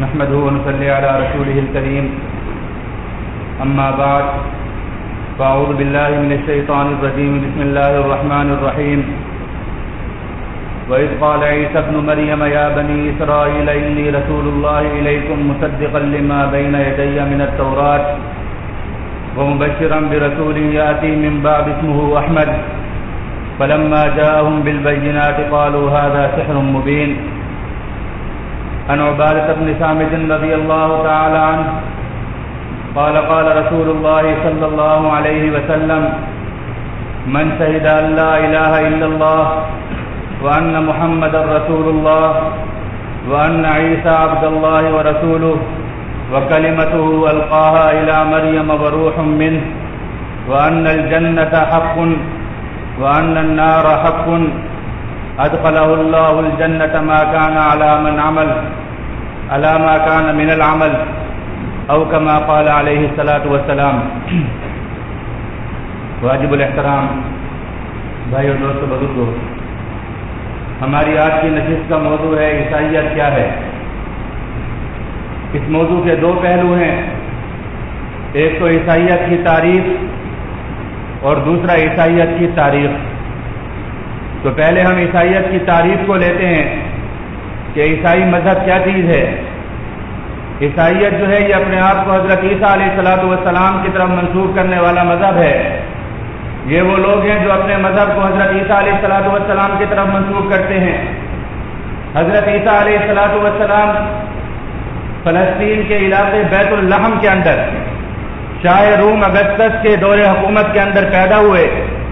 نحمده ونصلي على رسوله الكريم أما بعد فأعوذ بالله من الشيطان الرجيم بسم الله الرحمن الرحيم وإذ قال عيسى ابن مريم يا بني إسرائيل إني رسول الله إليكم مصدقا لما بين يدي من التوراة ومبشرا برسول يأتي من بعد اسمه أحمد فلما جاءهم بالبينات قالوا هذا سحر مبين عن عبادة بن صامت رضي الله تعالى عنه قال قال رسول الله صلى الله عليه وسلم من شهد أن لا إله إلا الله وأن محمد رسول الله وأن عيسى عبد الله ورسوله وكلمته ألقاها إلى مريم وروح منه وأن الجنة حق وأن النار حق أدخله الله الجنة ما كان على ما كان من العمل أو كما قال عليه الصلاة والسلام. واجب الاحترام بھائیو دوستو بزرگو، ہماری آج کی نشست کا موضوع ہے عیسائیت کیا ہے. اس موضوع کے دو پہلو ہیں، ایک تو عیسائیت کی تعریف اور دوسرا عیسائیت کی تاریخ. تو پہلے ہم عیسائیت کی تعریف کو لیتے ہیں کہ عیسائی مذہب کیا چیز ہے. عیسائیت جو ہے یہ اپنے آپ کو حضرت عیسیٰ علیہ السلام کی طرف منسوب کرنے والا مذہب ہے. یہ وہ لوگ ہیں جو اپنے مذہب کو حضرت عیسیٰ علیہ السلام کی طرف منسوب کرتے ہیں. حضرت عیسیٰ علیہ السلام فلسطین کے علاقے بیت اللحم کے اندر شاہ روم اگستس کے دور حکومت کے اندر پیدا ہوئے،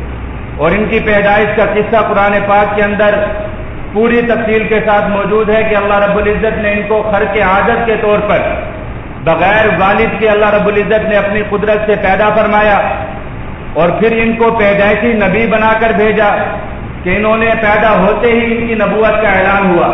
اور ان کی پیدائش کا قصہ قرآن پاک کے اندر پوری تفصیل کے ساتھ موجود ہے کہ اللہ رب العزت نے ان کو خرق عادت کے طور پر بغیر والد کے اللہ رب العزت نے اپنی قدرت سے پیدا فرمایا، اور پھر ان کو پیدائشی نبی بنا کر بھیجا کہ انہوں نے پیدا ہوتے ہی ان کی نبوت کا اعلان ہوا.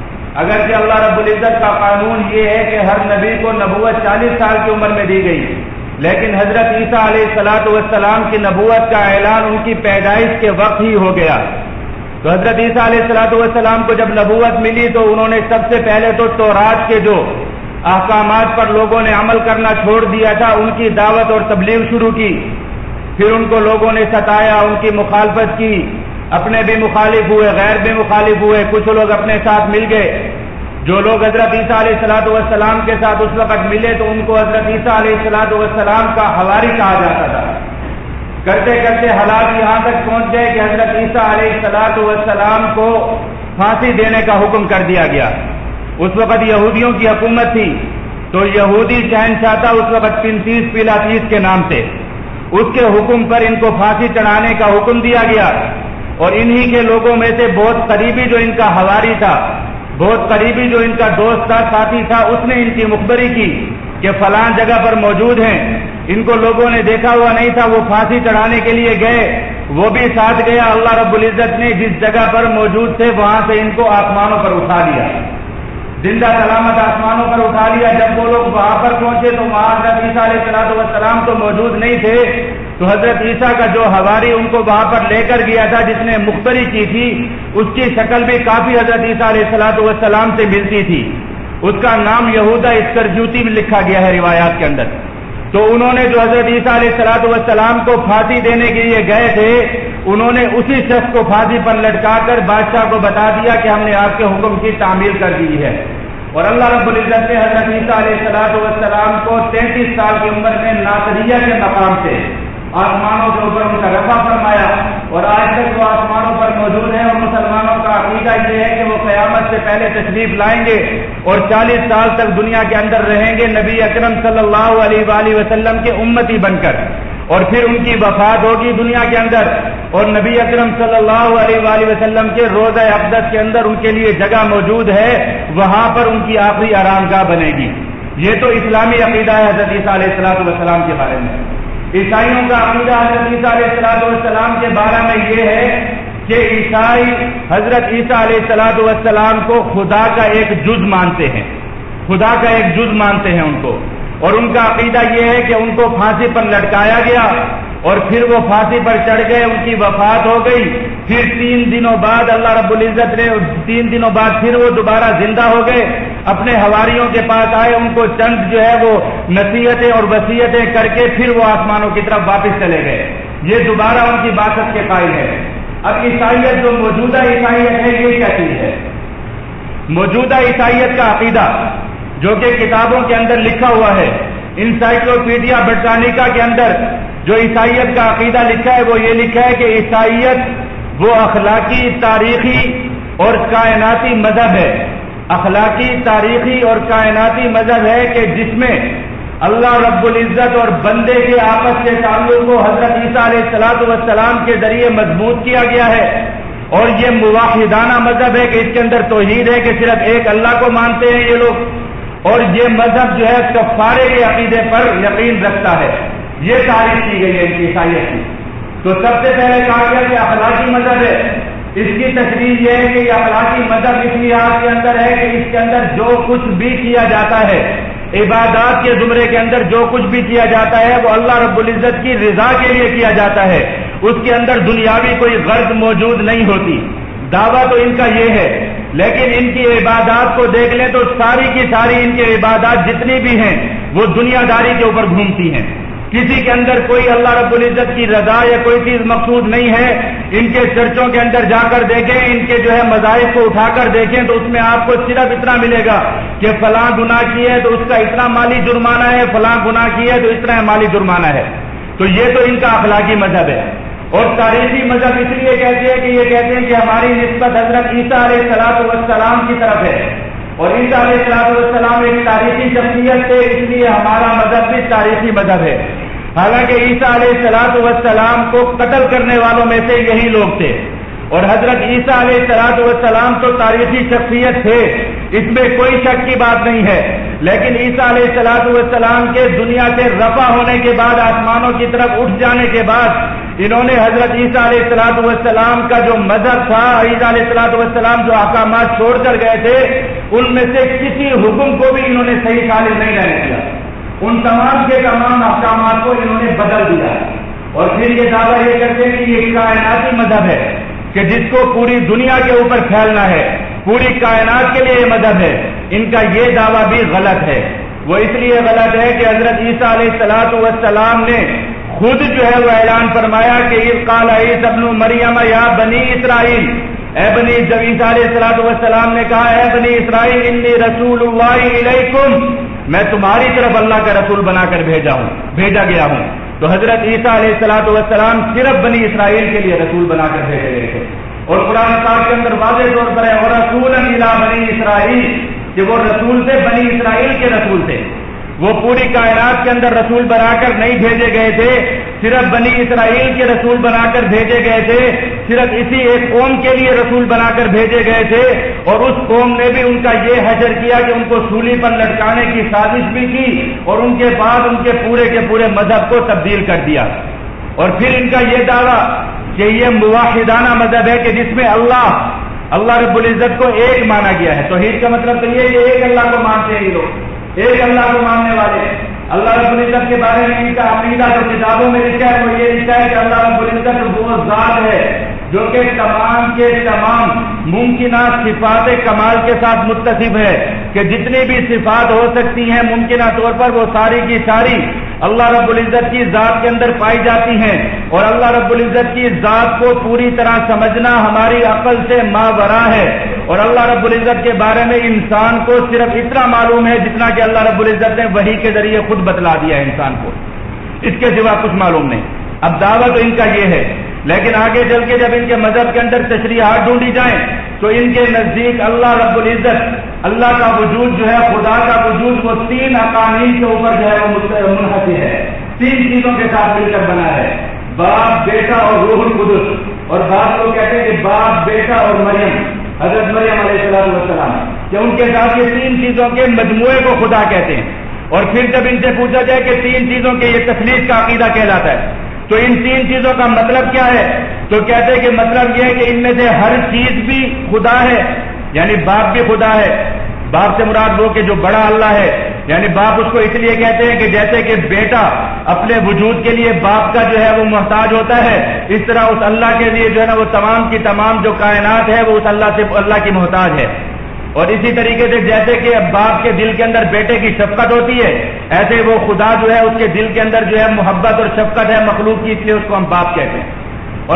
اگرچہ اللہ رب العزت کا قانون یہ ہے کہ ہر نبی کو نبوت 40 سال کی عمر میں دی گئی، لیکن حضرت عیسیٰ علیہ السلام کی نبوت کا اعلان ان کی پیدائش کے وقت ہی ہو گیا. تو حضرت عیسیٰ علیہ السلام کو جب نبوت ملی تو انہوں نے سب سے پہلے تو تورات کے جو احکامات پر لوگوں نے عمل کرنا چھوڑ دیا تھا ان کی دعوت اور تبلیغ شروع کی. پھر ان کو لوگوں نے ستایا، ان کی مخالفت کی، اپنے بھی مخالف ہوئے، غیر بھی مخالف ہوئے، کچھ لوگ اپنے ساتھ مل گئے. جو لوگ حضرت عیسیٰ علیہ السلام کے ساتھ اس وقت ملے تو ان کو حضرت عیسیٰ علیہ السلام کا حواری کہا جاتا تھا. کرتے کرتے حالات یہاں تک پہنچ گئے کہ حضرت عیسیٰ علیہ السلام کو پھانسی دینے کا حکم کر دیا گیا. اس وقت یہودیوں کی حکومت تھی، تو یہودی شہنشاہ تھا اس وقت پنتیس پیلاطیس کے نام سے، اس کے حکم پر ان کو پھانسی چڑھانے کا حکم دیا گیا. اور انہی کے لوگوں میں سے بہت قریبی جو ان کا حواری تھا، بہت قریبی جو ان کا دوست تھا، ساتھی تھا، اس نے ان کی مخبری کی کہ فلاں جگہ پر موجود ہیں. ان کو لوگوں نے دیکھا ہوا نہیں تھا، وہ پھانسی چڑھانے کے لیے گئے، وہ بھی ساتھ گیا. اللہ رب العزت نے جس جگہ پر موجود تھے وہاں سے ان کو آسمانوں پر اٹھا لیا، زندہ سلامت آسمانوں پر اٹھا لیا. جب وہ لوگ وہاں پر پہنچے تو وہاں حضرت عیسیٰ علیہ السلام تو موجود نہیں تھے. تو حضرت عیسیٰ کا جو حواری ان کو وہاں پر لے کر گیا تھا، جس نے مخبری کی تھی، اس کی شکل بھی کافی حضرت عیسیٰ علیہ السلام سے ملتی تھی. اس کا نام یہودا اسکریوتی میں لکھا گیا ہے روایات کے اندر. تو انہوں نے جو حضرت عیسیٰ علیہ السلام کو پھانسی دینے کے لیے گئے تھے، انہوں نے اسی شخص کو پھانسی پر لٹکا کر بادشاہ کو بتا دیا کہ ہم نے آپ کے حکم کی تعمیل کر دی ہے. اور اللہ رب العزت نے حضرت عیسیٰ علیہ السلام کو 33 سال کی عمر میں ناصریہ کے مقام سے آسمانوں کے اوپر ان کا رفع فرمایا، اور آج تک وہ آسمانوں پر موجود ہیں. اور مسلمانوں کا عقیدہ یہ ہے کہ وہ قیامت سے پہلے تشریف لائیں گے اور 40 سال تک دنیا کے اندر رہیں گے نبی اکرم صلی اللہ علیہ وآلہ وسلم کے امتی بن کر. اور پھر ان کی وفات ہوگی دنیا کے اندر، اور نبی اکرم صلی اللہ علیہ وآلہ وسلم کے روضہ اقدس کے اندر ان کے لیے جگہ موجود ہے، وہاں پر ان کی آخری آرام گاہ بنے گی. یہ تو اسلامی عقیدہ ہے حضرت عیسیٰ علیہ السلام کے بارے میں. عیسائیوں کا عقیدہ حضرت عیسیٰ علیہ السلام کے بارے میں یہ ہے کہ عیسائی حضرت عیسیٰ علیہ السلام کو خدا کا ایک جز مانتے ہیں، خدا کا ایک جز مانتے ہیں ان کو. اور ان کا عقیدہ یہ ہے کہ ان کو پھانسی پر لٹکایا گیا اور پھر وہ پھانسی پر چڑھ گئے، ان کی وفات ہو گئی۔ پھر 3 دنوں بعد اللہ رب العزت نے 3 دنوں بعد پھر وہ دوبارہ زندہ ہو گئے، اپنے حواریوں کے پاس آئے، ان کو چند جو ہے وہ نصیحتیں اور وصیتیں کر کے پھر وہ آسمانوں کی طرف واپس چلے گئے۔ یہ دوبارہ ان کی بعثت کے قائل ہے۔ اب عیسائیت جو موجودہ عیسائیت ہے یہ کیا چیز ہے؟ موجودہ عیسائیت کا عقیدہ جو کہ کتابوں کے اندر لکھا ہوا ہے، انسائکلوپیڈیا برٹانیکا کے اندر جو عیسائیت کا عقیدہ لکھا ہے وہ یہ لکھا ہے کہ عیسائیت وہ اخلاقی، تاریخی اور کائناتی مذہب ہے، اخلاقی، تاریخی اور کائناتی مذہب ہے کہ جس میں اللہ رب العزت اور بندے کے آپس کے تعلق کو حضرت عیسیٰ علیہ السلام کے ذریعے مضبوط کیا گیا ہے، اور یہ موحدانہ مذہب ہے کہ اس کے اندر توحید ہے کہ صرف ایک اللہ کو مانتے ہیں یہ لوگ، اور یہ مذہب جو ہے کفارے کے عقیدے پر یقین رکھتا ہے۔ یہ تعریف کی گئی ہے ان کی عیسائیت کی۔ تو سب سے پہلے کہا گیا کہ اخلاقی مذہب ہے، اس کی تشریح یہ ہے کہ یہ اخلاقی مذہب اس لحاظ کے اندر ہے کہ اس کے اندر جو کچھ بھی کیا جاتا ہے، عبادات کے زمرے کے اندر جو کچھ بھی کیا جاتا ہے وہ اللہ رب العزت کی رضا کے لیے کیا جاتا ہے، اس کے اندر دنیاوی کوئی غرض موجود نہیں ہوتی۔ دعویٰ تو ان کا یہ ہے، لیکن ان کی عبادات کو دیکھ لیں تو ساری کی ساری ان کی عبادات جتنی بھی ہیں وہ دنیا داری کے اوپر گھومتی ہیں، کسی کے اندر کوئی اللہ رب العزت کی رضا یا کوئی چیز مقصود نہیں ہے۔ ان کے چرچوں کے اندر جا کر دیکھیں، ان کے جو ہے مذاہب کو اٹھا کر دیکھیں تو اس میں آپ کو صرف اتنا ملے گا کہ فلاں گناہ کی ہے تو اس کا اتنا مالی جرمانہ ہے، فلاں گناہ کی ہے تو اتنا مالی جرمانہ ہے۔ تو یہ تو ان کا اخلاقی مذہب ہے۔ اور تاریخی مذہب اس لیے کہتے ہیں کہ یہ کہتے ہیں کہ ہماری نسبت حضرت عیسیٰ علیہ السلام کی طرف ہے، اور عیسیٰ علیہ السلام ایک تاریخی شخصیت تھے، اس لیے ہمارا مذہب بھی تاریخی مذہب ہے۔ حالانکہ عیسیٰ علیہ السلام کو قتل کرنے والوں میں سے یہی لوگ تھے، اور حضرت عیسیٰ علیہ السلام تو تاریخی شخصیت تھے، اس میں کوئی شک کی بات نہیں ہے۔ لیکن عیسیٰ علیہ السلام کے دنیا سے رفع ہونے کے بعد، آسمانوں کی طرف اٹھ جانے کے بعد، انہوں نے حضرت عیسیٰ علیہ السلام کا جو مذہب تھا، عیسیٰ علیہ السلام جو احکامات چھوڑ کر گئے تھے، ان میں سے کسی حکم کو بھی انہوں نے صحیح سالم نہیں رہنے دیا، ان تمام کے تمام احکامات کو انہوں نے بدل دیا۔ اور پھر یہ دعویٰ یہ کرتے ہیں کہ یہ کائناتی مذہب ہے کہ جس کو پوری دنیا کے اوپر پھیلنا ہے، پوری کائنات کے لیے یہ مذہب ہے۔ ان کا یہ دعویٰ بھی غلط ہے۔ وہ اس لیے غلط ہے کہ حضرت عیسیٰ علیہ السلام نے خود جو ہے وہ اعلان فرمایا کہ اذ قال عیسی ابن مریم یا بنی اسرائیل، اے بنی، جب عیسیٰ علیہ السلام نے کہا اے بنی اسرائیل انی رسول اللہ الیکم، میں تمہاری طرف اللہ کا رسول بنا کر بھیجا گیا ہوں، تو حضرت عیسیٰ علیہ السلام صرف بنی اسرائیل کے لیے رسول بنا کر بھیجے گئے تھے۔ اور قرآن پاک کے اندر واضح طور پر ہے وَرَسُولًا إِلَىٰ بَنِي إِسْرَائِيلَ، کہ وہ رسول تھے، بنی اسرائیل کے رسول تھے۔ وہ پوری کائنات کے اندر رسول بنا کر نہیں بھیجے گئے تھے، صرف بنی اسرائیل کے رسول بنا کر بھیجے گئے تھے، صرف اسی ایک قوم کے لیے رسول بنا کر بھیجے گئے تھے، اور اس قوم نے بھی ان کا یہ حجر کیا کہ ان کو سولی پر لٹکانے کی سازش بھی کی، اور ان کے بعد ان کے پورے مذہب کو تبدیل کر دیا۔ اور پھر ان کا یہ دعویٰ کہ یہ موحدانہ مذہب ہے کہ جس میں اللہ رب العزت کو ایک مانا گیا ہے۔ توحید کا مطلب تو یہ کہ ایک اللہ کو مانتے ہیں یہ لوگ، ایک اللہ کو ماننے والے۔ اللہ رب العزت کے بارے میں ان کا عقیدہ جو کتابوں میں لکھا ہے وہ یہ لکھا ہے کہ اللہ رب العزت وہ ذات ہے جو کہ تمام کے تمام ممکنہ صفات کمال کے ساتھ متصف ہے، کہ جتنی بھی صفات ہو سکتی ہیں ممکنہ طور پر وہ ساری کی ساری اللہ رب العزت کی ذات کے اندر پائی جاتی ہیں، اور اللہ رب العزت کی ذات کو پوری طرح سمجھنا ہماری عقل سے ماورا ہے۔ اور اللہ رب العزت کے بارے میں انسان کو صرف اتنا معلوم ہے جتنا کہ اللہ رب العزت نے وحی کے ذریعے خود بتلا دیا ہے انسان کو، اس کے سوا کچھ معلوم نہیں۔ اب دعویٰ تو ان کا یہ ہے، لیکن آگے چل کے جب ان کے مذہب کے اندر تشریحات ڈھونڈی جائیں تو ان کے نزدیک اللہ رب العزت، اللہ کا وجود جو ہے، خدا کا وجود، وہ 3 اقانیم کے اوپر جو ہے وہ منحصر ہے، 3 چیزوں کے ساتھ مل کر بنا ہے، باپ، بیٹا اور روح القدس۔ اور بعض لوگ کہتے ہیں کہ باپ، بیٹا اور مریم، حضرت مریم علیہ السلام، کہ ان کے ساتھ یہ 3 چیزوں کے مجموعے کو خدا کہتے ہیں۔ اور پھر جب ان سے پوچھا جائے کہ 3 چیزوں کے یہ تخلیق کا عقیدہ کہلاتا ہے تو ان 3 چیزوں کا مطلب کیا ہے، تو کہتے ہیں کہ مطلب یہ ہے کہ ان میں سے ہر چیز بھی خدا ہے، یعنی باپ بھی خدا ہے، باپ سے مراد وہ کہ جو بڑا اللہ ہے، یعنی باپ اس کو اس لیے کہتے ہیں کہ جیسے کہ بیٹا اپنے وجود کے لیے باپ کا جو ہے وہ محتاج ہوتا ہے، اس طرح اس اللہ کے لیے جو ہے نا وہ تمام کی تمام جو کائنات ہے وہ اس اللہ کی محتاج ہے۔ اور اسی طریقے سے جیسے کہ باپ کے دل کے اندر بیٹے کی شفقت ہوتی ہے، ایسے وہ خدا جو ہے اس کے دل کے اندر جو ہے محبت اور شفقت ہے مخلوق کی، اس لیے اس کو ہم باپ کہتے ہیں۔ اور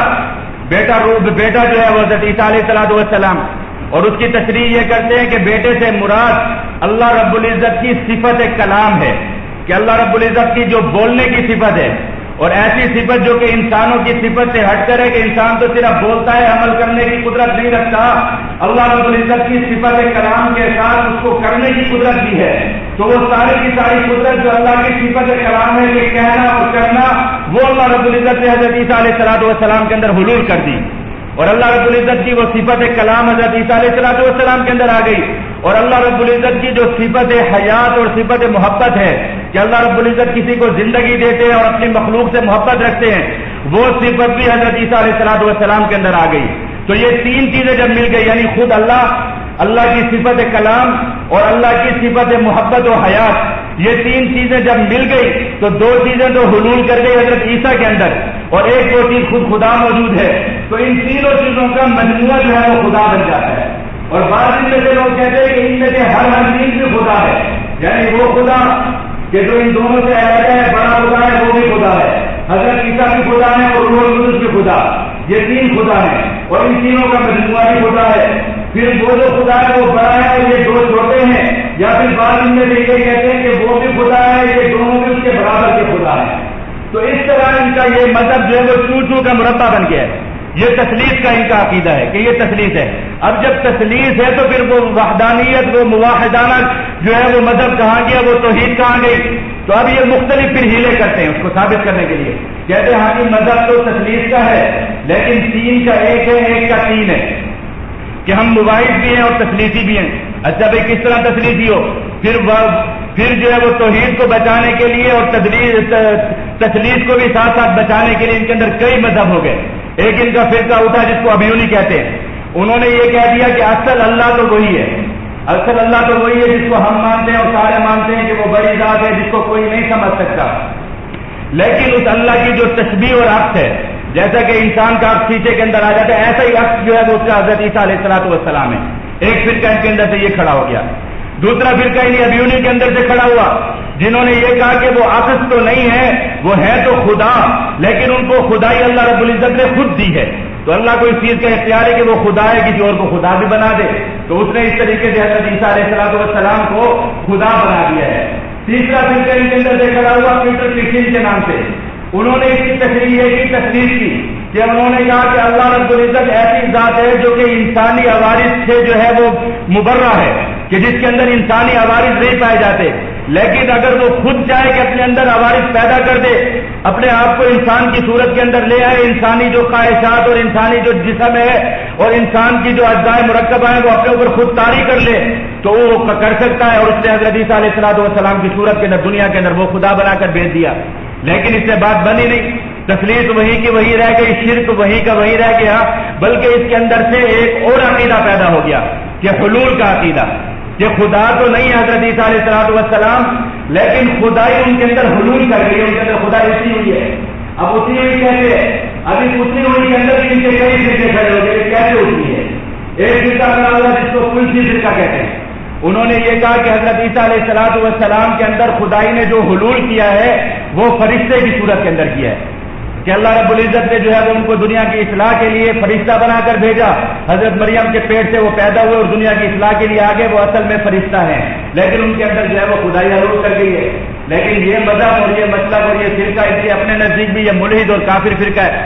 بیٹا جو ہے وہ حضرت عیسیٰ علیہ السلام، اور اس کی تشریح یہ کرتے ہیں کہ بیٹے سے مراد اللہ رب العزت کی صفت کلام ہے، کہ اللہ رب العزت کی جو بولنے کی صفت ہے، اور ایسی صفت جو کہ انسانوں کی صفت سے ہٹ کر ہے کہ انسان تو صرف بولتا ہے، عمل کرنے کی قدرت نہیں رکھتا، اللہ رب العزت کی صفت کلام کے ساتھ اس کو کرنے کی قدرت بھی ہے۔ تو وہ ساری کی ساری قدرت جو اللہ کی صفت کلام ہے کہ کہنا اور کرنا، وہ اللہ رب العزت نے حضرت عیسیٰ علیہ السلام کے اندر حلول کر دی، اور اللہ رب العزت کی وہ صفت کلام حضرت عیسیٰ علیہ السلام کے اندر آ گئی۔ اور اللہ رب العزت کی جو صفت حیات اور صفت محبت ہے کہ اللہ رب العزت کسی کو زندگی دیتے ہیں اور اپنی مخلوق سے محبت رکھتے ہیں، وہ صفت بھی حضرت عیسیٰ علیہ السلام کے اندر آ گئی۔ تو یہ تین چیزیں جب مل گئی، یعنی خود اللہ کی صفت کلام اور اللہ کی صفت محبت و حیات، یہ تین چیزیں جب مل گئی تو دو چیزیں تو حلول کر گئی حضرت عیسیٰ کے اندر، اور ایک وہ چیز خود خدا موجود ہے۔ تو ان تینوں چیزوں کا مجموعہ جو ہے وہ خدا بن جاتا ہے۔ اور بعض ان میں سے لوگ کہتے ہیں کہ ان میں سے ہر چیز بھی خدا ہے، یعنی وہ خدا کہ جو ان دونوں سے علیحدہ ہے، بڑا خدا ہے، وہ بھی خدا ہے، حضرت عیسیٰ بھی خدا ہے اور روح القدس بھی خدا، یہ تین خدا ہیں، اور ان تینوں کا مجموعہ بھی خدا ہے۔ پھر وہ جو خدا ہے وہ بڑا ہے اور یہ دو چھوٹے ہیں، یا پھر بعض ان میں سے یہ کہتے ہیں کہ وہ بھی خدا ہے، یہ دونوں بھی اس کے برابر کے خدا ہیں۔ تو اس طرح ان کا یہ مذہب جو ہے وہ چو کا مربع بن گیا ہے۔ یہ تثلیث کا ان کا عقیدہ ہے کہ یہ تثلیث ہے۔ اب جب تثلیث ہے تو پھر وہ وحدانیت، وہ موحدانہ جو ہے وہ مذہب کہاں گیا، وہ توحید کہاں گئی؟ تو اب یہ مختلف پھر ہیلے کرتے ہیں اس کو ثابت کرنے کے لیے، کہتے ہیں ہاں جی مذہب تو تثلیث کا ہے لیکن تین کا ایک ہے، ایک کا تین ہے، کہ ہم مواحد بھی ہیں اور تثلیثی بھی ہیں۔ اچھا بھائی کس طرح تثلیثی ہو؟ پھر جو ہے وہ توحید کو بچانے کے لیے اور تثلیث کو بھی ساتھ ساتھ بچانے کے لیے ان کے اندر کئی مذہب ہو گئے۔ ایک ان کا فرقہ اٹھا جس کو ابیونی کہتے ہیں، انہوں نے یہ کہہ دیا کہ اصل اللہ تو وہی ہے، اصل اللہ تو وہی ہے جس کو ہم مانتے ہیں اور سارے مانتے ہیں کہ وہ بڑی ذات ہے جس کو کوئی نہیں سمجھ سکتا، لیکن اس اللہ کی جو تشبیہ اور عکس ہے، جیسا کہ انسان کا عکس شیشے کے اندر آ جاتا ہے، ایسا ہی عکس جو ہے وہ اس کا حضرت عیسیٰ علیہ السلام ہے۔ ایک فرقہ ان کے اندر سے یہ کھڑا ہو گیا۔ دوسرا فرقہ انہیں ابیونی کے اندر سے کھڑا ہوا جنہوں نے یہ کہا کہ وہ عکس تو نہیں ہے، وہ ہے تو خدا، لیکن ان کو خدائی اللہ رب العزت نے خود دی ہے، تو اللہ کو اس چیز کا اختیار ہے کہ وہ خدا ہے، کسی اور کو خدا بھی بنا دے، تو اس نے اس طریقے سے حضرت عیسیٰ علیہ السلام کو خدا بنا دیا ہے۔ تیسرا فرقہ ان کے اندر سے کھڑا ہوا پیٹر کرسچن کے نام سے، انہوں نے اس کی تشریح کی کہ انہوں نے کہا کہ اللہ رب العزت ایسی ذات ہے جو کہ انسانی عوارض سے جو ہے وہ مبرہ ہے، کہ جس کے اندر انسانی عوارض نہیں پائے جاتے، لیکن اگر وہ خود چاہے کہ اپنے اندر عوارض پیدا کر دے، اپنے آپ کو انسان کی صورت کے اندر لے آئے، انسانی جو خواہشات اور انسانی جو جسم ہے اور انسان کی جو اجزاء مرکبہ ہیں وہ اپنے اوپر خود طاری کر لے تو وہ کر سکتا ہے، اور اس نے حضرت عیسیٰ علیہ السلام کی صورت کے اندر دنیا کے اندر وہ خدا بنا کر بھیج دیا، لیکن اس سے بات بنی نہیں، تثلیث وہی کی وہی رہ گئی، شرک وہی کا وہی رہ گیا، بلکہ اس کے اندر سے ایک اور عقیدہ پیدا ہو گیا کہ حلول کا عقیدہ، کہ خدا تو نہیں حضرت عیسیٰ علیہ السلام، لیکن خدائی ان کے اندر حلول کر گئی، ان کے اندر خدائی اسی ہوئی ہے۔ اب اسی ہوئی کہتے ہیں، ابھی اسی ہوئی کے اندر ان کے کئی فرقے کھڑے ہو گئے، کیسے ہوتی ہے؟ ایک فرقہ بنا ہوا جس کو کلسی فرقہ کہتے ہیں، انہوں نے یہ کہا کہ حضرت عیسیٰ علیہ السلام کے اندر خدائی نے جو حلول کیا ہے وہ فرشتے کی صورت کے اندر کیا ہے، کہ اللہ رب العزت نے جو ہے وہ ان کو دنیا کی اصلاح کے لیے فرشتہ بنا کر بھیجا، حضرت مریم کے پیٹ سے وہ پیدا ہوئے اور دنیا کی اصلاح کے لیے آگے وہ اصل میں فرشتہ ہیں، لیکن ان کے اندر جو ہے وہ خدائی حلول کر گئی ہے۔ لیکن یہ مذہب اور یہ مطلب اور یہ فرقہ اس کے اپنے نزدیک بھی یہ ملحد اور کافر فرقہ ہے۔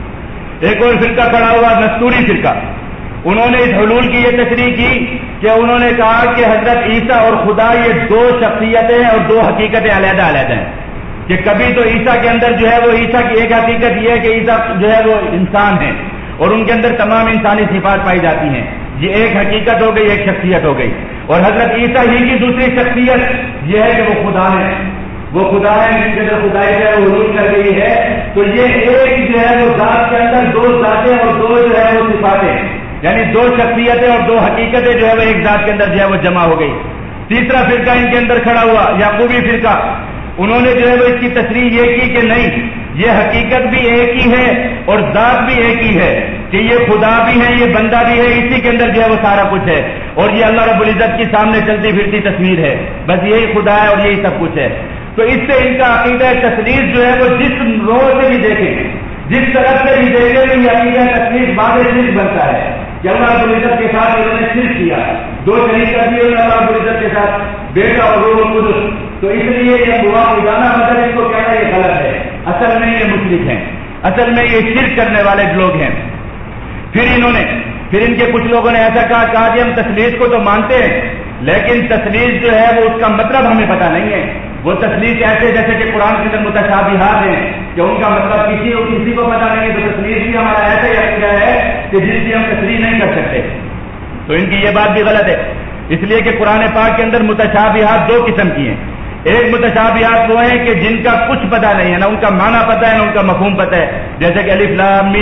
ایک اور فرقہ کھڑا ہوا نستوری فرقہ، انہوں نے اس حلول کی یہ تشریح کی کہ انہوں نے کہا کہ حضرت عیسیٰ اور خدا یہ دو شخصیتیں ہیں اور دو حقیقتیں علیحدہ علیحدہ ہیں، کہ کبھی تو عیسیٰ کے اندر جو ہے وہ عیسیٰ کی ایک حقیقت یہ ہے کہ عیسیٰ جو ہے وہ انسان ہے اور ان کے اندر تمام انسانی صفات پائی جاتی ہیں، یہ ایک حقیقت ہو گئی، ایک شخصیت ہو گئی، اور حضرت عیسیٰ ہی کی دوسری شخصیت یہ ہے کہ وہ خدا ہے، وہ خدا ہے جن کے اندر خدائی جو ہے وہ حلول کر گئی ہے۔ تو یہ ایک جو ہے وہ ذات کے اندر دو ذاتیں اور دو جو ہے وہ صفاتیں، یعنی دو شخصیتیں اور دو حقیقتیں جو ہے وہ ایک ذات کے اندر جو ہے وہ جمع ہو گئی۔ تیسرا فرقہ ان کے اندر کھڑا ہوا یعقوبی فرقہ، انہوں نے جو ہے وہ اس کی تشریح یہ کی کہ نہیں، یہ حقیقت بھی ایک ہی ہے اور ذات بھی ایک ہی ہے، کہ یہ خدا بھی ہے، یہ بندہ بھی ہے، اسی کے اندر جو ہے وہ سارا کچھ ہے، اور یہ اللہ رب العزت کی سامنے چلتی پھرتی تصویر ہے، بس یہی خدا ہے اور یہی سب کچھ ہے۔ تو اس سے ان کا عقیدہ تسلیث جو ہے وہ جس روح سے بھی دیکھیں، جس طرف سے بھی دیکھیں، یہ عقیدہ تسلیث بعد شرک بنتا ہے کہ اللہ رب العزت کے ساتھ انہوں نے شرک کیا، دو شریک کر دیے اللہ رب العزت کے ساتھ، بیٹا اور روح القدس۔ تو اس لیے یہ مواقعانہ مطلب اس کو کہنا یہ غلط ہے، اصل میں یہ مشرک ہیں، اصل میں یہ شرک کرنے والے لوگ ہیں۔ پھر ان کے کچھ لوگوں نے ایسا کہا کہ ہم تسلیث کو تو مانتے ہیں، لیکن تسلیث جو ہے وہ اس کا مطلب ہمیں پتہ نہیں ہے، وہ تسلیث ایسے جیسے کہ قرآن کے اندر متشابہات ہیں کہ ان کا مطلب کسی کو پتہ نہیں ہے، تو تسلیث بھی ہمارا ایسا ہی عقیدہ ہے کہ جس کی ہم تسلیث نہیں کر سکتے۔ تو ان کی یہ بات بھی غلط ہے، اس لیے کہ قرآن پاک کے اندر متشابہات دو قسم کی ہیں۔ ایک متشابہات وہ ہیں کہ جن کا کچھ پتہ نہیں ہے، نہ ان کا معنی پتہ ہے نہ ان کا مفہوم پتہ ہے، جیسے کہ الف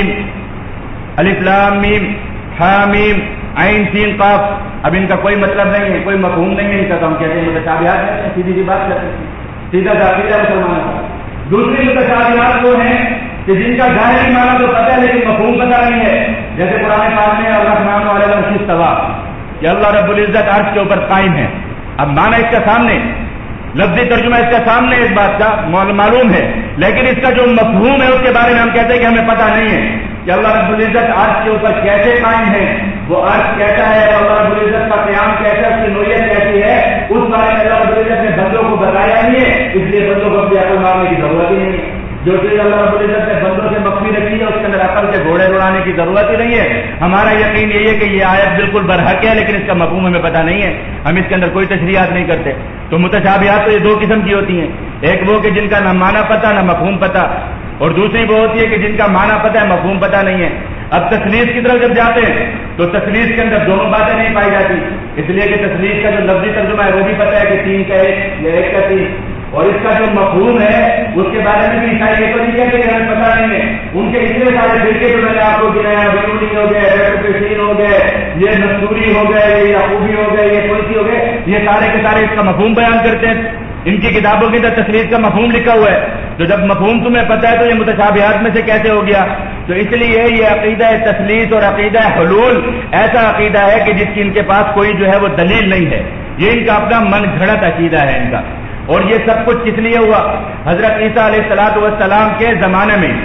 لام میم ہا میم عین سین قاف، اب ان کا کوئی مطلب نہیں ہے، کوئی مفہوم نہیں ہے ان کا، تو ہم کہتے ہیں متشابہات ہے، سیدھی سی بات کرتے ہیں، سیدھا سا عقیدہ مسلمانوں کا۔ دوسری متشابہات وہ ہیں کہ جن کا ظاہری معنی تو پتہ ہے لیکن مفہوم پتہ نہیں ہے، جیسے قرآن پاک میں الرحمن علی العرش استویٰ، کہ اللہ رب العزت عرش کے اوپر قائم ہے۔ اب معنی اس کا سامنے، لفظی ترجمہ اس کا سامنے اس بات کا معلوم ہے، لیکن اس کا جو مفہوم ہے اس کے بارے میں ہم کہتے ہیں کہ ہمیں پتہ نہیں ہے کہ اللہ رب العزت عرش کے اوپر کیسے قائم ہے، وہ عرش کیسا ہے، اللہ رب العزت کا قیام کیسا ہے، اس کی نوعیت کیسی ہے، اس بارے میں اللہ رب العزت نے بندوں کو بتایا نہیں ہے، اس لیے بندوں کو اپنی عقل مارنے کی ضرورت ہی نہیں ہے۔ جو چیز اللہ رب العزت نے بندوں سے مخفی رکھی ہے اس کے اندر عقل کے گھوڑے دوڑانے کی ضرورت ہی نہیں ہے۔ ہمارا یقین یہی ہے کہ یہ آیت بالکل برحق ہے، لیکن اس کا مفہوم ہمیں پتہ نہیں ہے، ہم اس کے اندر کوئی تشریحات نہیں کرتے۔ تو متشابہات تو یہ دو قسم کی ہوتی ہیں، ایک وہ کہ جن کا نہ معنی پتہ نہ مفہوم پتہ، اور دوسری وہ ہوتی ہے کہ جن کا معنی پتہ ہے مفہوم پتہ نہیں ہے۔ اب تسلیث کی طرف جب جاتے ہیں تو تسلیث کے اندر دونوں باتیں نہیں پائی جاتی، اس لیے کہ تسلیث کا جو لفظی ترجمہ ہے وہ بھی پتہ ہے کہ تین کا ایک یا ایک کا تین، اور اس کا جو مفہوم ہے اس کے بارے میں بھی عیسائی یہ تو نہیں کہتے کہ ہمیں پتہ نہیں ہے۔ ان کے اتنے سارے فرقے جو میں نے آپ کو گنایا، بیرونی ہو گئے، ریفریشین ہو گئے، یہ نصوری ہو گئے، یہ یعقوبی ہو گئے، یہ کلسی ہو گئے، یہ سارے کے سارے اس کا مفہوم بیان کرتے ہیں، ان کی کتابوں کے اندر تسلیث کا مفہوم لکھا ہوا ہے۔ تو جب مفہوم تمہیں پتہ ہے تو یہ متشابہات میں سے کیسے ہو گیا؟ تو اس لیے یہ عقیدہ تسلیث اور عقیدہ حلول ایسا عقیدہ ہے کہ جس کی ان کے پاس کوئی جو ہے وہ دلیل نہیں ہے، یہ ان کا اپنا من گھڑت عقیدہ ہے ان کا۔ اور یہ سب کچھ کس لیے ہوا؟ حضرت عیسیٰ علیہ السلام کے زمانے میں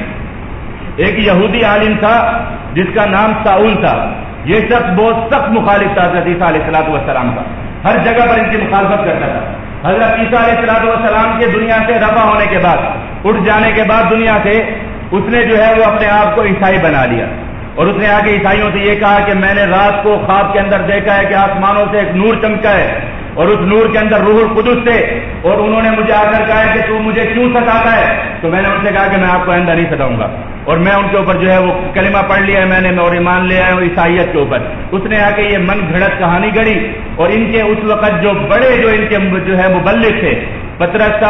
ایک یہودی عالم تھا جس کا نام ساؤل تھا، یہ شخص بہت سخت مخالف تھا حضرت عیسیٰ علیہ السلام کا، ہر جگہ پر ان کی مخالفت کرتا تھا۔ حضرت عیسیٰ علیہ السلام کے دنیا سے رفع ہونے کے بعد، اٹھ جانے کے بعد دنیا سے، اس نے جو ہے وہ اپنے آپ کو عیسائی بنا لیا، اور اس نے آ کے عیسائیوں سے یہ کہا کہ میں نے رات کو خواب کے اندر دیکھا ہے کہ آسمانوں سے ایک نور چمکا ہے، اور اس نور کے اندر روح القدس تھے، اور انہوں نے مجھے آ کر کہا کہ تو مجھے کیوں ستاتا ہے؟ تو میں نے ان سے کہا کہ میں آپ کو آئندہ نہیں ستاؤں گا، اور میں ان کے اوپر جو ہے وہ کلمہ پڑھ لیا ہے میں نے، اور ایمان لے آیا ہوں عیسائیت کے اوپر۔ اس نے آ کے یہ من گھڑت کہانی گڑھی، اور ان کے اس وقت جو بڑے جو ان کے جو ہے مبلغ تھے، پترس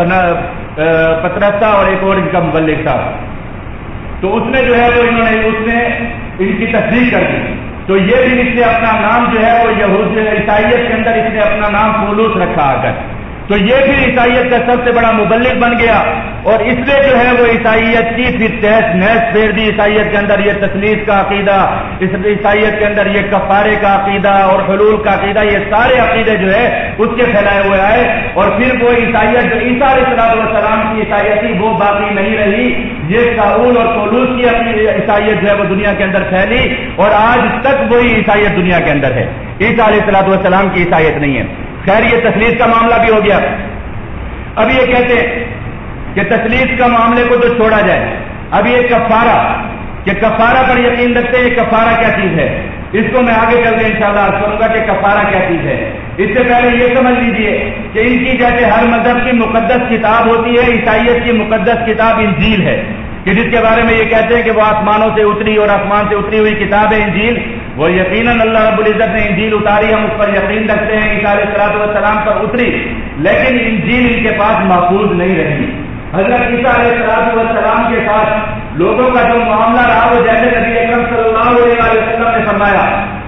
اور ایک اور ان کا مبلغ تھا، تو اس نے جو ہے وہ اس نے ان کی تصدیق کر دی، تو یہ بھی اس نے اپنا نام جو ہے وہ عیسائیت کے اندر اس نے اپنا نام پولس رکھا آ کر، تو یہ بھی عیسائیت کا سب سے بڑا مبلغ بن گیا، اور اس نے جو ہے وہ عیسائیت کی پھر تہس نہس پھیر دی۔ عیسائیت کے اندر یہ تسلیث کا عقیدہ، عیسائیت کے اندر یہ کفارے کا عقیدہ اور حلول کا عقیدہ، یہ سارے عقیدے جو ہے اس کے پھیلائے ہوئے آئے، اور پھر وہ عیسائیت جو عیسیٰ علیہ السلام کی عیسائیت تھی وہ باقی نہیں رہی، یہ ساؤل اور پولس کی اپنی عیسائیت جو ہے وہ دنیا کے اندر پھیلی، اور آج تک وہی عیسائیت دنیا کے اندر ہے، عیسیٰ علیہ السلام کی عیسائیت نہیں ہے۔ خیر یہ تسلیث کا معاملہ بھی ہو گیا۔ اب یہ کہتے ہیں کہ تسلیث کا معاملے کو تو چھوڑا جائے، اب یہ کفارہ، کہ کفارہ پر یقین رکھتے ہیں، کفارہ کیا چیز ہے، اس کو میں آگے چل کے انشاءاللہ عرض کروں گا کہ کفارہ کیا چیز ہے۔ اس سے پہلے یہ سمجھ لیجئے کہ ان کی جیسے ہر مذہب کی مقدس کتاب ہوتی ہے، عیسائیت کی مقدس کتاب انجیل ہے، کہ جس کے بارے میں یہ کہتے ہیں کہ وہ آسمانوں سے اتری اور آسمان سے اتری ہوئی کتاب ہے انجیل، وہ یقیناً اللہ رب العزت نے انجیل اتاری، ہم اس پر یقین رکھتے ہیں، عیسیٰ علیہ السلام پر اتری، لیکن انجیل ان کے پاس محفوظ نہیں رہی۔ حضرت عیسیٰ علیہ السلام کے ساتھ لوگوں کا جو معاملہ رہا وہ جیسے نبی اکرم صلی اللہ علیہ وسلم نے فرمایا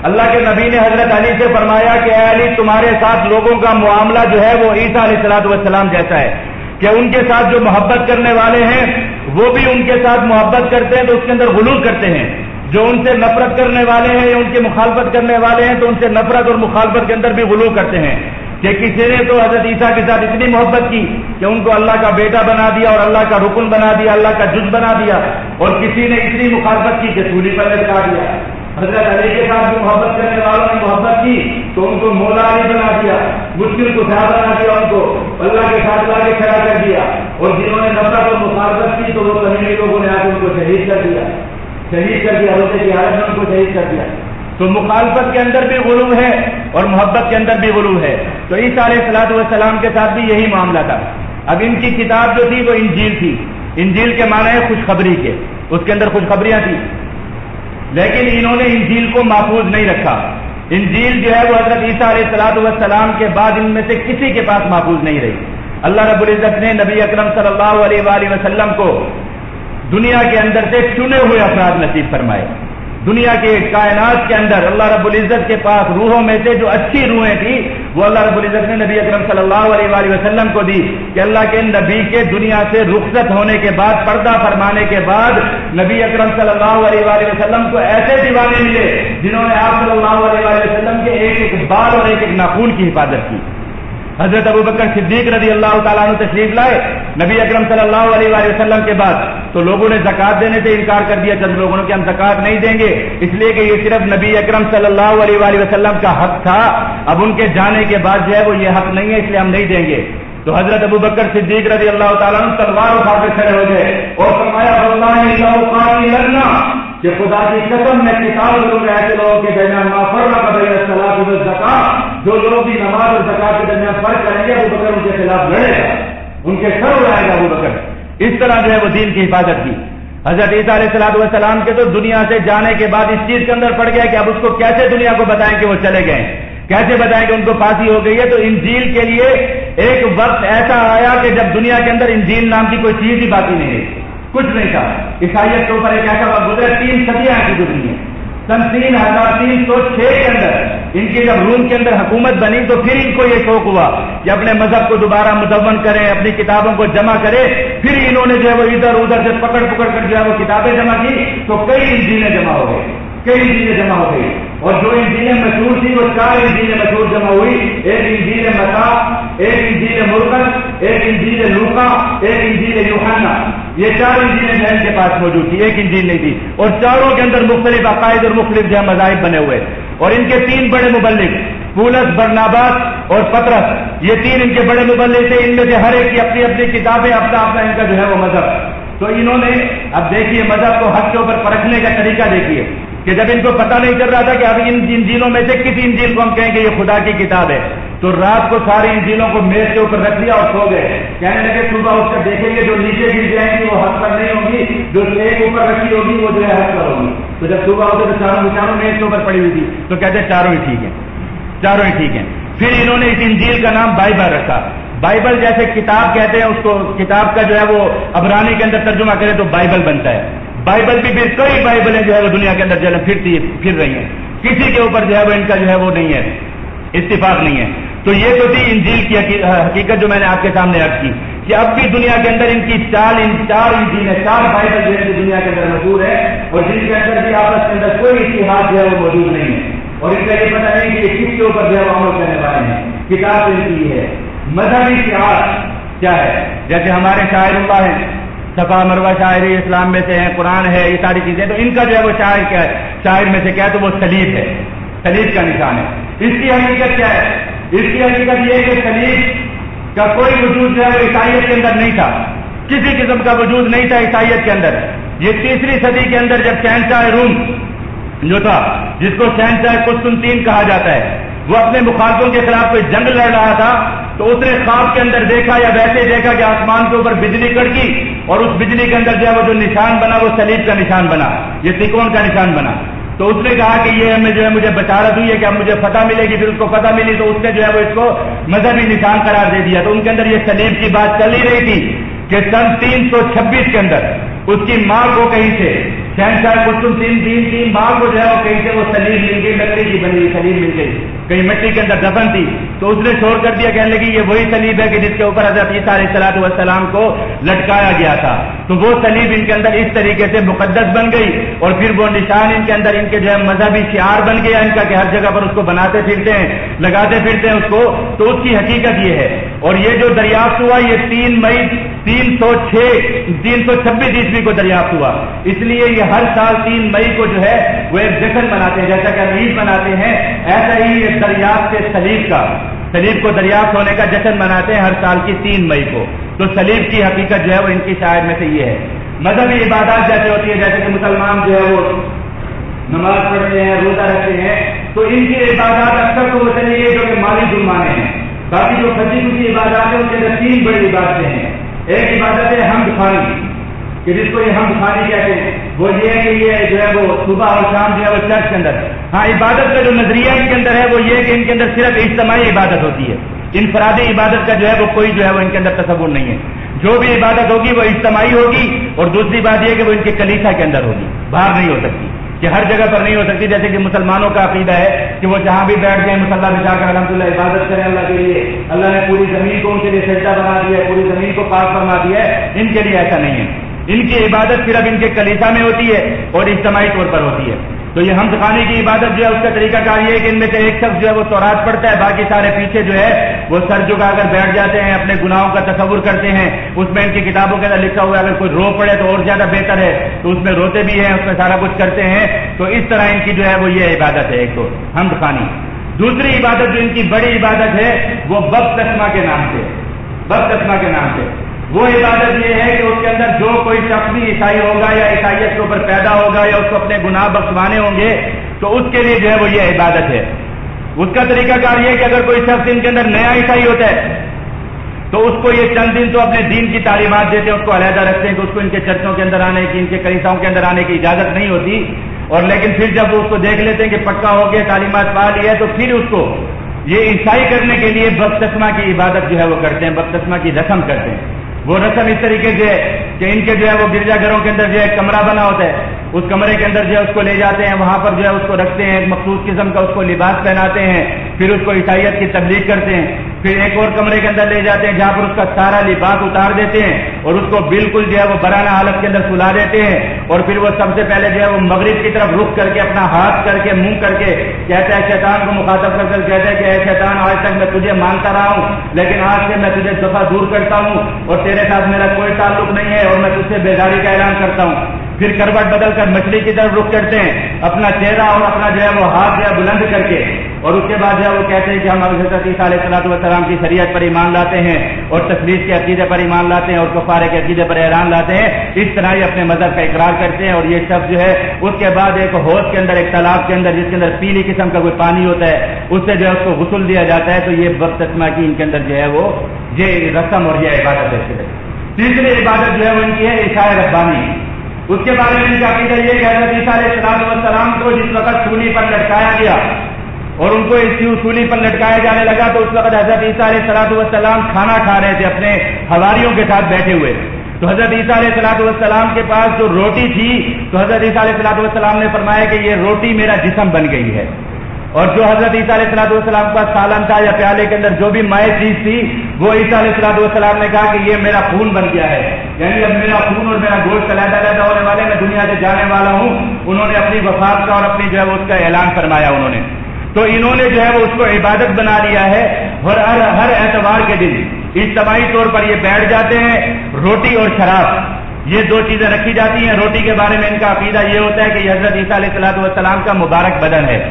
اللہ کے نبی نے حضرت علی سے فرمایا کہ اے علی تمہارے ساتھ لوگوں کا معاملہ جو ہے وہ عیسیٰ علیہ الصلوۃ والسلام جیسا ہے کہ ان کے ساتھ جو محبت کرنے والے ہیں وہ بھی ان کے ساتھ محبت کرتے ہیں تو اس کے اندر غلو کرتے ہیں، جو ان سے نفرت کرنے والے ہیں یا ان کی مخالفت کرنے والے ہیں تو ان سے نفرت اور مخالفت کے اندر بھی غلو کرتے ہیں۔ کہ کسی نے تو حضرت عیسیٰ کے ساتھ اتنی محبت کی کہ ان کو اللہ کا بیٹا بنا دیا اور اللہ کا رکن بنا دیا، اللہ کا جز بنا دیا، اور کسی نے اتنی مخالفت کی کہ سولی پر لٹکا دیا۔ حضرت علی کے ساتھ جو محبت کرنے والوں نے محبت کی تو ان کو مولا علی بنا دیا، مشکل کشا بنا دیا، ان کو اللہ کے ساتھ لا کے کھڑا کر دیا، اور جنہوں نے نفرت اور مخالفت کی تو وہ کمینے لوگوں نے آ کے ان کو شہید کر دیا، روزے کی حالت میں ان کو شہید کر دیا۔ تو مخالفت کے اندر بھی غلو ہے اور محبت کے اندر بھی غلو ہے۔ تو عیسیٰ علیہ الصلوۃ والسلام کے ساتھ بھی یہی معاملہ تھا۔ اب ان کی کتاب جو تھی وہ انجیل تھی، انجیل کے معنی ہے خوشخبری کے، اس کے اندر خوشخبریاں تھیں، لیکن انہوں نے انجیل کو محفوظ نہیں رکھا۔ انجیل جو ہے وہ حضرت عیسیٰ علیہ الصلوۃ والسلام کے بعد ان میں سے کسی کے پاس محفوظ نہیں رہی۔ اللہ رب العزت نے نبی اکرم صلی اللہ علیہ وآلہ وسلم کو دنیا کے اندر سے چنے ہوئے افراد نصیب فرمائے۔ دنیا کے کائنات کے اندر اللہ رب العزت کے پاس روحوں میں سے جو اچھی روحیں تھیں وہ اللہ رب العزت نے نبی اکرم صلی اللہ علیہ وآلہ وسلم کو دی کہ اللہ کے نبی کے دنیا سے رخصت ہونے کے بعد، پردہ فرمانے کے بعد، نبی اکرم صلی اللہ علیہ وآلہ وسلم کو ایسے دیوانے ملے جنہوں نے آپ صلی اللہ علیہ وآلہ وسلم کے ایک ایک بال اور ایک ایک ناخن کی حفاظت کی۔ حضرت ابوبکر صدیق رضی اللہ تعالیٰ عنہ تشریف لائے نبی اکرم صلی اللہ علیہ وآلہ وسلم کے بعد، تو لوگوں نے زکوٰۃ دینے سے انکار کر دیا، چند لوگوں نے کہ ہم زکوٰۃ نہیں دیں گے، اس لیے کہ یہ صرف نبی اکرم صلی اللہ علیہ وآلہ وسلم کا حق تھا، اب ان کے جانے کے بعد جو ہے وہ یہ حق نہیں ہے، اس لیے ہم نہیں دیں گے۔ تو حضرت ابوبکر صدیق رضی اللہ تعالیٰ عنہ تلوار اٹھا کے کھڑے ہو گئے اور فرمایا واللہ لو قاتلنا، کہ خدا کی قسم میں قتال کروں گا ایسے لوگوں کے درمیان ما فرق بین الصلاۃ والزکاۃ، جو لوگ بھی نماز اور زکات کے درمیان فرق کریں گے ابوبکر ان کے خلاف لڑے گا، ان کے سر اڑائے گا ابوبکر۔ اس طرح جو ہے وہ دین کی حفاظت کی۔ حضرت عیسیٰ علیہ الصلوۃ والسلام کے تو دنیا سے جانے کے بعد اس چیز کے اندر پڑ گیا کہ اب اس کو کیسے دنیا کو بتائیں کہ وہ چلے گئے، کیسے بتائیں کہ ان کو پھانسی ہو گئی ہے۔ تو انجیل کے لیے ایک وقت ایسا آیا کہ جب دنیا کے اندر انجیل نام کی کوئی چیز ہی باقی نہیں ہے، کچھ نہیں تھا۔ عیسائیت کے اوپر ایک ایسا وقت گزرا، 3 صدیاں ایسی گزری ہیں۔ سن 3306 کے اندر ان کی جب روم کے اندر حکومت بنی تو پھر ان کو یہ شوق ہوا کہ اپنے مذہب کو دوبارہ مدون کریں، اپنی کتابوں کو جمع کریں۔ پھر انہوں نے جو ہے وہ ادھر ادھر سے پکڑ کر جو ہے وہ کتابیں جمع کی تو کئی انجیلیں جمع ہو گئی، کئی انجیلیں جمع ہو گئی، اور جو انجیلیں مشہور تھی وہ 4 انجیلیں مشہور جمع ہوئی، ایک انجیل متی، ایک انجیل مرقس، ایک انجیل لوقا، ایک انجیل یوحنا۔ یہ 4 انجیلیں جو ان کے پاس موجود تھی، ایک انجیل نہیں تھی، اور چاروں کے اندر مختلف عقائد اور مختلف جو ہے مذاہب بنے ہوئے، اور ان کے 3 بڑے مبلغ پولس، برناباس اور پطرس، یہ 3 ان کے بڑے مبلغ تھے۔ ان میں سے ہر ایک کی اپنی اپنی کتابیں، اپنا اپنا ان کا جو ہے وہ مذہب۔ تو انہوں نے اب دیکھیے مذہب کو حق کے اوپر پرکھنے کا طریقہ دیکھیے کہ جب ان کو پتہ نہیں چل رہا تھا کہ اب ان انجیلوں میں سے کس انجیل کو ہم کہیں گے یہ خدا کی کتاب ہے، تو رات کو ساری انجیلوں کو میز کے اوپر رکھ دیا اور سو گئے۔ کہنے لگے صبح اٹھ کر دیکھیں گے جو نیچے گر جائیں گی وہ حق پر نہیں ہوگی، جو ایک اوپر رکھی ہوگی وہ جو ہے حق پر ہوگی۔ تو جب صبح اٹھے تو چاروں میز کے اوپر پڑی ہوئی تھی، تو کہتے ہیں چاروں ہی ٹھیک ہیں، چاروں ہی ٹھیک ہیں۔ پھر انہوں نے اس انجیل کا نام بائبل رکھا۔ بائبل جیسے کتاب کہتے ہیں اس کو، کتاب کا جو ہے وہ عبرانی کے اندر ترجمہ کرے تو بائبل بنتا ہے۔ بائبل بھی کئی بائبلیں جو ہے وہ دنیا کے اندر جو ہے پھر رہی ہیں، کسی کے اوپر جو ہے وہ ان کا جو ہے وہ نہیں ہے، اتفاق نہیں ہے۔ تو یہ تو تھی انجیل کی حقیقت جو میں نے آپ کے سامنے عرض کی کہ اب بھی دنیا کے اندر ان کی 4 انجیلیں، 4 بائبل جو ہے دنیا کے اندر مشہور ہے، اور جن کے اندر بھی آپس کے اندر کوئی اتحاد جو ہے وہ موجود نہیں ہے، اور ان کا یہ پتہ نہیں کہ کس کے اوپر جو ہے وہ عمل کرنے والے ہیں۔ کتاب ان کی ہے۔ مذہبی شعار کیا ہے؟ جیسے ہمارے شاعر اللہ ہیں، صفا مروہ شاعری اسلام میں سے ہیں، قرآن ہے، یہ ساری چیزیں، تو ان کا جو ہے وہ شاعر کیا ہے، شاعر میں سے کیا ہے تو وہ صلیب ہے، صلیب کا نشان ہے۔ اس کی حقیقت کیا ہے؟ اس کی حقیقت یہ ہے کہ صلیب کا کوئی وجود جو ہے وہ عیسائیت کے اندر نہیں تھا، کسی قسم کا وجود نہیں تھا عیسائیت کے اندر۔ یہ 3 صدی کے اندر جب شہنشاہ روم جو تھا، جس کو شہنشاہ قسطنطین کہا جاتا ہے، وہ اپنے مخالفوں کے خلاف کوئی جنگ لڑ رہا تھا، تو اس نے خواب کے اندر دیکھا یا ویسے دیکھا کہ آسمان کے اوپر بجلی کڑکی، اور اس بجلی کے اندر جو ہے وہ جو نشان بنا وہ صلیب کا نشان بنا، یہ ترکون کا نشان بنا۔ تو اس نے کہا کہ یہ ہمیں جو ہے مجھے بشارت ہوئی ہے کہ اب مجھے فتح ملے گی۔ پھر اس کو فتح ملی تو اس نے جو ہے وہ اس کو مذہبی نشان قرار دے دیا۔ تو ان کے اندر یہ صلیب کی بات چل ہی رہی تھی کہ سن 326 کے اندر اس کی ماں کو کہیں سے शहनशाह कुतुब तीन माँ को जो है वो कहीं से वो सलीब मिल गई, लकड़ी की बनी हुई सलीब मिल गई, कहीं मिट्टी के अंदर दफन थी, तो उसने छोड़ कर दिया, कहने लगी ये वही सलीब है कि जिसके ऊपर हजरत ईसा अलैहिस्सलाम को लटकाया गया था। तो वो सलीब इनके अंदर इस तरीके से मुकद्दस बन गई और फिर वो निशान इनके अंदर इनके जो है मजहबी शिआर बन गया इनका, कि हर जगह पर उसको बनाते फिरते हैं, लगाते फिरते हैं उसको। तो उसकी हकीकत ये है। और ये जो दरियाफ्त हुआ ये 3 मई 326 ईस्वी को दरियाफ्त हुआ, इसलिए ये हर साल 3 मई को जो है वो एक जश्न मनाते हैं, जैसा कि हम ईद मनाते हैं, ऐसा ही एक दरियाफ्त से सलीब को दरियाफ्त होने का जश्न मनाते हैं हर साल की 3 मई को। तो सलीब की हकीकत जो है वो इनकी शायर में से ये है। मजहबी इबादत जैसे होती है, जैसे कि मुसलमान जो है वो नमाज पढ़ते हैं, रोजा रखते हैं, तो इनकी इबादत अक्सर तो वो चलिए जो कि माली जुर्माने हैं। बाकी जो खजी खुशी इबादत है उसके अंदर 3 बड़ी इबादतें हैं। एक इबादत है हमद खानी, कि जिसको ये हमद खानी कहते हैं, वो ये है कि ये जो है वो सुबह और शाम जो है वो चर्च के अंदर। हाँ, इबादत का जो नजरिया इनके अंदर है वो ये कि इनके अंदर सिर्फ इज्तिमाई इबादत होती है, इनफरादी इबादत का जो है वो कोई जो है वो इनके अंदर तसव्वुर नहीं है। जो भी इबादत होगी वो इज्तिमाई होगी, और दूसरी बात यह कि वो इनके कलीसा के अंदर होगी, बाहर नहीं हो सकती, कि हर जगह पर नहीं हो सकती। जैसे कि मुसलमानों का अकीदा है कि वो जहां भी बैठ गए मुसल्ला बिछाकर अल्हम्दुलिल्लाह इबादत करें अल्लाह के लिए, अल्लाह ने पूरी जमीन को उनके लिए सजदा बना दिया है, पूरी जमीन को पाक फरमा दिया है। इनके लिए ऐसा नहीं है, इनकी इबादत सिर्फ इनके कलीसा में होती है और इज्तिमाई तौर पर होती है। तो ये हमद खानी की इबादत जो है उसका तरीकाकार ये है कि इनमें से एक शख्स जो है वो तौरात पढ़ता है, बाकी सारे पीछे जो है वो सर झुकाकर बैठ जाते हैं, अपने गुनाहों का तसव्वुर करते हैं। उसमें इनकी किताबों के अंदर लिखा हुआ है अगर कोई रो पड़े तो और ज्यादा बेहतर है, तो उसमें रोते भी हैं, उसमें सारा कुछ करते हैं। तो इस तरह इनकी जो है वो ये इबादत है, एक तो हमद खानी। दूसरी इबादत जो इनकी बड़ी इबादत है वो बपतिस्मा के नाम से, बपतिस्मा के नाम से वो इबादत ये है कि उसके अंदर जो कोई शख्स भी ईसाई होगा या ईसाइयत के ऊपर पैदा होगा या उसको अपने गुनाह बख्शवाने होंगे तो उसके लिए जो है वो ये इबादत है। उसका तरीकाकार ये है कि अगर कोई शख्स इनके अंदर नया ईसाई होता है तो उसको ये चंद दिन तो अपने दीन की तालीमात देते हैं, उसको अलहदा रखते हैं कि उसको इनके चर्चों के अंदर आने की, इनके कलीसाओं के अंदर आने की इजाजत नहीं होती। और लेकिन फिर जब वो उसको देख लेते हैं कि पक्का हो गया, तालीमात पा ली है, तो फिर उसको ये ईसाई करने के लिए बपतिस्मा की इबादत जो है वो करते हैं, बपतिस्मा की रस्म करते हैं। वो रस्म इस तरीके से है कि इनके जो है वो गिरजाघरों के अंदर जो है कमरा बना होता है, उस कमरे के अंदर जो है उसको ले जाते हैं, वहां पर जो है उसको रखते हैं, एक मखसूस किस्म का उसको लिबास पहनाते हैं, फिर उसको ईसाइयत की तबलीग करते हैं। फिर एक और कमरे के अंदर ले जाते हैं जहां पर उसका सारा लिबास उतार देते हैं और उसको बिल्कुल जो है वो बराना हालत के अंदर सुला देते हैं। और फिर वो सबसे पहले जो है वो मगरिब की तरफ रुख करके अपना हाथ करके मुंह करके कहता है, शैतान को मुखातब कर कहता है कि ऐ शैतान, आज तक मैं तुझे मानता रहा हूं, लेकिन आज से मैं तुझे दफा दूर करता हूं और तेरे साथ मेरा कोई ताल्लुक नहीं है और मैं तुझसे बेजारी का ऐलान करता हूं। फिर करवट बदल कर मछली की तरफ रुख करते हैं, अपना चेहरा और अपना जो है वो हाथ जो है बुलंद करके, और उसके बाद जो है वो कहते हैं कि हम हज़रत ईसा अलैहिस्सलाम की शरीयत पर ईमान लाते हैं और तस्लीस के अकीदे पर ईमान लाते हैं और कफ़ारे के अकीदे पर ऐलान लाते हैं। इस तरह ये अपने मजहब का इकरार करते हैं। और ये शख्स जो है उसके बाद एक हौज के अंदर, एक तालाब के अंदर जिसके अंदर पीली किस्म का कोई पानी होता है, उससे जो है उसको गुस्ल दिया जाता है। तो ये बपतिस्मा की इनके अंदर जो है वो ये रस्म और ये इबादत है। तीसरी इबादत जो है वो इनकी है ईसाए रब्बानी। उसके बारे में इनका अकीदा ये कि हज़रत ईसा अलैहिस्सलाम को जिस वक्त सूली पर लटकाया गया और उनको इस सूली पर लटकाया जाने लगा तो उस वक्त हज़रत ईसा अलैहिस्सलाम खाना खा रहे थे अपने हवारियों के साथ बैठे हुए। तो हज़रत ईसा अलैहिस्सलाम के पास जो रोटी थी तो हज़रत ईसा अलैहिस्सलाम ने फरमाया कि ये रोटी मेरा जिस्म बन गई है। और जो हज़रत ईसा अलैहिस्सलाम का सालन था या प्याले के अंदर जो भी माए चीज थी वो ईसा अलैहिस्सलाम ने कहा कि ये मेरा खून बन गया है, यानी अब मेरा खून और मेरा गोश्त अलग-अलग होने वाले, मैं दुनिया से जाने वाला हूं। उन्होंने अपनी वफात का और अपनी जो है उसका ऐलान फरमाया उन्होंने। तो इन्होंने जो है वो उसको इबादत बना लिया है और हर एतवार के दिन इज्तिमाई तौर पर ये बैठ जाते हैं। रोटी और शराब ये दो चीजें रखी जाती हैं। रोटी के बारे में इनका अकीदा ये होता है कि हज़रत ईसा अलैहिस्सलाम का मुबारक बदन है,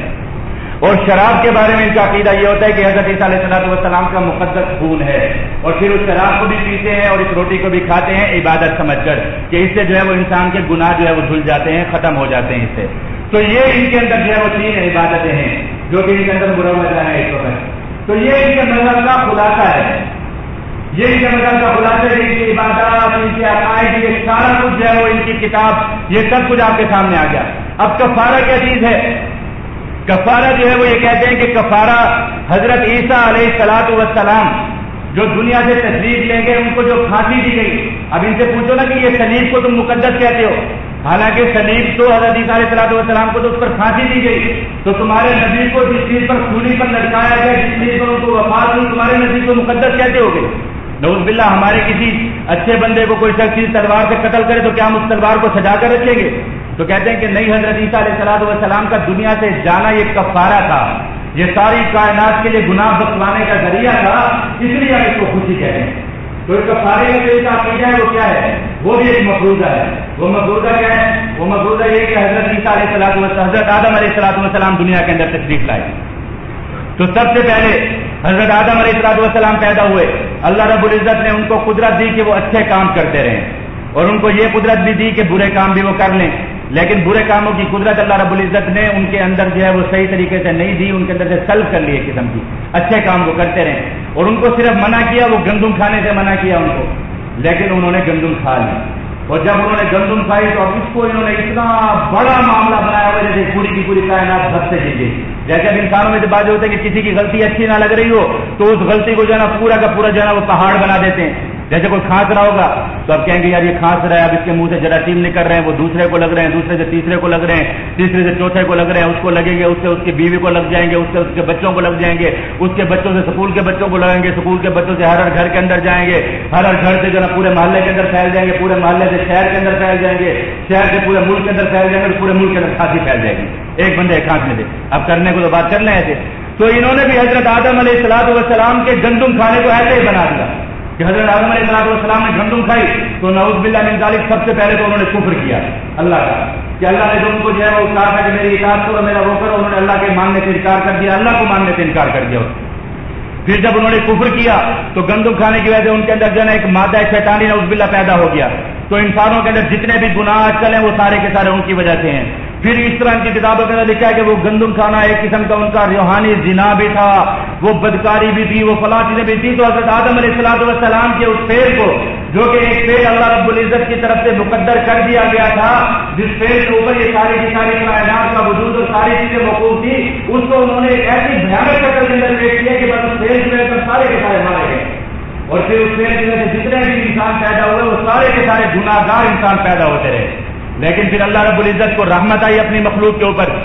और शराब के बारे में इनका अकीदा ये होता है कि हज़रत ईसा अलैहिस्सलाम का मुक़द्दस खून है। और फिर उस शराब को भी पीते हैं और इस रोटी को भी खाते हैं इबादत समझकर कि इससे जो है वो इंसान के गुनाह जो है वो धुल जाते हैं, खत्म हो जाते हैं इससे। तो ये इनके अंदर जो है वो 3 इबादतें हैं जो कि इनके अंदर मुरव्वजा है इस वक्त। तो ये इनके मज़हब का खुलासा है, ये इनके मज़हब का खुलासा है। इनकी इबादत, इनके अकायद, ये सारा कुछ जो है वो इनकी किताब, ये सब कुछ आपके सामने आ गया। अब कफ़ारा क्या चीज है? कफारा जो है वो ये कहते हैं कि कफारा हजरत ईसा अलैहिस्सलाम जो दुनिया से तशरीफ लेंगे उनको जो फांसी दी गई। अब इनसे पूछो ना कि ये सलीब को तुम मुकद्दस कहते हो, حالانکہ سلیب تو حضرت عیسیٰ علیہ السلام کو تو اس پر پھانسی دی گئی، تو تمہارے نبی کو جس چیز پر سولی پر لٹکایا گیا، جس چیز پر ان کو وفات ہوئی، تمہارے نبی کو مقدس کیسے ہو گئی؟ نعوذ باللہ، ہمارے کسی اچھے بندے کو کوئی شخص تلوار سے قتل کرے تو کیا ہم اس تلوار کو سجا کر رکھیں گے؟ تو کہتے ہیں کہ نہیں، حضرت عیسیٰ علیہ السلام کا دنیا سے جانا یہ کفارہ تھا، یہ ساری کائنات کے لیے گناہ بخشوانے کا ذریعہ تھا، اس لیے ہم اس کو خوشی کہتے ہیں۔ تو اس کفارے میں جو عقیدہ ہے وہ کیا ہے؟ وہ بھی ایک مفروضہ ہے۔ وہ مفروضہ کیا ہے؟ وہ مفروضہ یہ کہ حضرت عیسیٰ علیہ حضرت آدم علیہ السلام دنیا کے اندر تشریف لائے، تو سب سے پہلے حضرت آدم علیہ السلام پیدا ہوئے، اللہ رب العزت نے ان کو قدرت دی کہ وہ اچھے کام کرتے رہیں، اور ان کو یہ قدرت بھی دی کہ برے کام بھی وہ کر لیں، لیکن برے کاموں کی قدرت اللہ رب العزت نے ان کے اندر جو ہے وہ صحیح طریقے سے نہیں دی، ان کے اندر سے سلب کر لی ایک قسم کی، اچھے کام کو کرتے رہیں، اور ان کو صرف منع کیا، وہ گندم کھانے سے منع کیا ان کو، لیکن انہوں نے گندم کھا لی، اور جب انہوں نے گندم کھائی تو اب اس کو انہوں نے اتنا بڑا معاملہ بنایا ہوا جیسے پوری کی پوری کائنات بد سے جل گئی۔ جیسے اب انسانوں میں سے بات ہوتے ہیں کہ کسی کی غلطی اچھی نہ لگ رہی ہو تو اس غلطی کو جو ہے نا پورا کا پورا جو ہے نا وہ پہاڑ بنا دیتے ہیں۔ جیسے کوئی کھانس رہا ہوگا تو اب کہیں گے یار یہ کھانس رہا ہے، اب اس کے منہ سے جراثیم نکل رہے ہیں، وہ دوسرے کو لگ رہے ہیں، دوسرے سے تیسرے کو لگ رہے ہیں، تیسرے سے چوتھے کو لگ رہے ہیں، اس کو لگیں گے، اس سے اس کی بیوی کو لگ جائیں گے، اس سے اس کے بچوں کو لگ جائیں گے، اس کے بچوں سے سکول کے بچوں کو لگیں گے، سکول کے بچوں سے ہر گھر کے اندر جائیں گے، ہر گھر سے جو ہے پورے محلے کے اندر پھیل جائیں گے، پورے محلے سے شہر کے اندر پھیل جائیں گے، شہر سے پورے ملک کے اندر پھیل جائیں گے، اور پورے ملک کے اندر کھانسی پھیل جائے گی، ایک بندے ایک کھانس میں دے۔ اب کرنے کو تو بات کر لیں ایسے، تو انہوں نے بھی حضرت آدم علیہ السلام کے گندم کھانے کو ایسے ہی بنا دیا کہ حضرت آدم علیہ السلام نے گندم کھائی تو نعوذ باللہ من ذالک سب سے پہلے تو انہوں نے کفر کیا اللہ کا، کہ اللہ نے جو ان کو جو ہے وہ کہا تھا کہ میری اطاعت کرو، میرا وہ کرو، انہوں نے اللہ کے ماننے سے انکار کر دیا، اللہ کو ماننے سے انکار کر دیا۔ پھر جب انہوں نے کفر کیا تو گندم کھانے کی وجہ سے ان کے اندر جو ہے ایک مادہ شیطانی نعوذ باللہ پیدا ہو گیا، تو انسانوں کے اندر جتنے بھی گناہ آج کل ہیں وہ سارے کے سارے ان کی وجہ سے ہیں۔ پھر اس طرح ان کی کتابوں کے اندر لکھا ہے کہ وہ گندم کھانا ایک قسم کا ان کا روحانی زنا بھی تھا، وہ بدکاری بھی تھی، وہ فلاں چیزیں بھی تھی۔ تو حضرت آدم علیہ السلام کے اس فعل کو، جو کہ ایک فعل اللہ رب العزت کی طرف سے مقدر کر دیا گیا تھا، جس فعل کے اوپر یہ ساری کی ساری کائنات کا وجود اور ساری چیزیں موقوف تھی، اس کو انہوں نے ایک ایسی بھیانک شکل کے اندر پیش کیا کہ بس اس فعل کی وجہ سے سارے کے سارے مارے گئے، اور پھر اس فعل کی وجہ سے جتنے بھی انسان پیدا ہوئے وہ سارے کے سارے گناہ گار انسان پیدا ہوتے رہے۔ لیکن پھر اللہ رب العزت کو رحمت آئی اپنی مخلوق کے اوپر،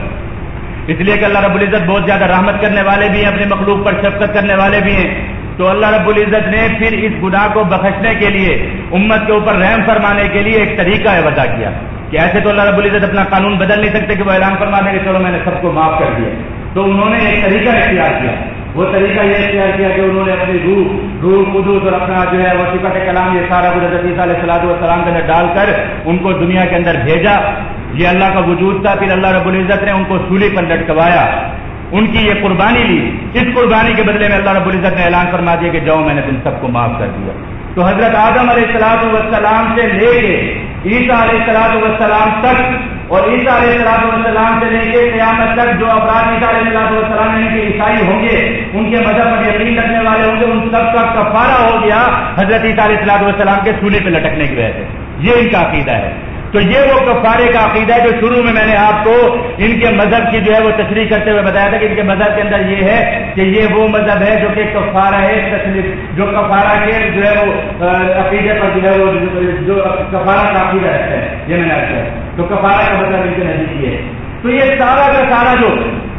اس لیے کہ اللہ رب العزت بہت زیادہ رحمت کرنے والے بھی ہیں، اپنی مخلوق پر شفقت کرنے والے بھی ہیں۔ تو اللہ رب العزت نے پھر اس گناہ کو بخشنے کے لیے، امت کے اوپر رحم فرمانے کے لیے ایک طریقہ وضع کیا کہ ایسے تو اللہ رب العزت اپنا قانون بدل نہیں سکتے کہ وہ اعلان فرما دیں کہ چلو میں نے سب کو معاف کر دیا، تو انہوں نے ایک طریقہ اختیار کیا۔ وہ طریقہ یہ اختیار کیا کہ انہوں نے اپنی روح قدوس اور اپنا جو ہے وہ صفت کلام یہ سارا کچھ حضرت عیسیٰ علیہ السلام کے اندر ڈال کر ان کو دنیا کے اندر بھیجا۔ یہ اللہ کا وجود تھا، پھر اللہ رب العزت نے ان کو سولی پر لٹکوایا، ان کی یہ قربانی لی، اس قربانی کے بدلے میں اللہ رب العزت نے اعلان فرما دیا کہ جاؤ میں نے تم سب کو معاف کر دیا۔ تو حضرت آدم علیہ السلام سے لے کے عیسیٰ علیہ السلام تک، اور عیسیٰ علیہ السلام سے لے کے قیامت تک جو افراد عیسیٰ علیہ السلام یعنی کہ عیسائی ہوں گے، ان کے مذہب پر یقین رکھنے والے ہوں گے، ان سب کا کفارہ ہو گیا حضرت عیسیٰ علیہ السلام کے سولی پہ لٹکنے کی وجہ سے۔ یہ ان کا عقیدہ ہے۔ تو یہ وہ کفارے کا عقیدہ ہے جو شروع میں نے آپ کو ان کے مذہب کی جو ہے وہ تشریح کرتے ہوئے بتایا تھا کہ ان کے مذہب کے اندر یہ ہے کہ یہ وہ مذہب ہے جو کہ کفارہ ہے، جو کفارہ کے جو ہے وہ عقیدے پر جو ہے وہ جو کفارہ کا عقیدہ رکھتے ہیں، یہ میں نے کیا تو کفارہ کا مطلب ان کے نزدیک ہے۔ تو یہ سارا کا سارا جو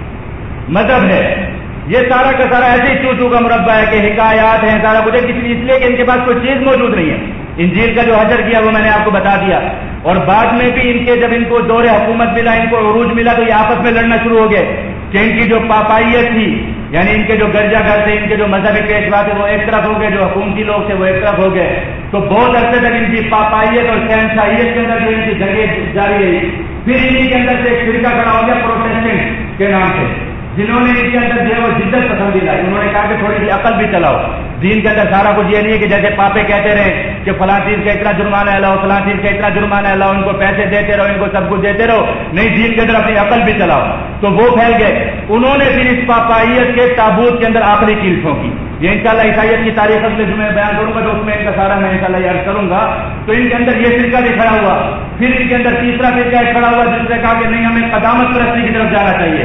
مذہب ہے، یہ سارا کا سارا ایسے ہی چوچو کا مربع ہے کہ حکایات ہیں، سارا کچھ اس لیے کہ ان کے پاس کوئی چیز موجود نہیں ہے۔ انجیل کا جو حجر کیا وہ میں نے آپ کو بتا دیا، اور بعد میں بھی ان کے جب ان کو دور حکومت ملا، ان کو عروج ملا، تو یہ آپس میں لڑنا شروع ہو گئے کہ ان کی جو پاپائیت تھی، یعنی ان کے جو گرجا گھر تھے، ان کے جو مذہبی پیشوا تھے وہ ایک طرف ہو گئے، جو حکومتی لوگ تھے وہ ایک طرف ہو گئے۔ تو بہت عرصے تک ان کی پاپائیت اور شہنشاہیت کے اندر جو ان کی جنگیں جاری رہی۔ پھر انہیں کے اندر سے ایک فرقہ کھڑا ہو گیا پروٹیسٹنٹ کے نام سے، جنہوں نے ان کے اندر جو ہے وہ جدت پسندی لائی۔ انہوں نے کہا کہ تھوڑی سی عقل بھی چلاؤ، دین کے اندر سارا کچھ یہ نہیں ہے کہ جیسے پاپے کہتے رہے کہ فلاں چیز کا اتنا جرمانہ ہے لاؤ، فلاں چیز کا اتنا جرمانہ ہے لاؤ، ان کو پیسے دیتے رہو، ان کو سب کچھ دیتے رہو، نہیں دین کے اندر اپنی عقل بھی چلاؤ۔ تو وہ پھیل گئے، انہوں نے پھر اس پاپائیت کے تابوت کے اندر آخری کیل ٹھونکی۔ یہ انشاءاللہ عیسائیت کی تاریخ اگلے جمعے بیان کروں گا تو اس میں ان کا سارا میں انشاءاللہ یاد کروں گا۔ تو ان کے اندر یہ فرقہ بھی کھڑا ہوا، پھر ان کے اندر تیسرا فرقہ کھڑا ہوا جس نے کہا کہ نہیں ہمیں قدامت پرستی کی طرف جانا چاہیے،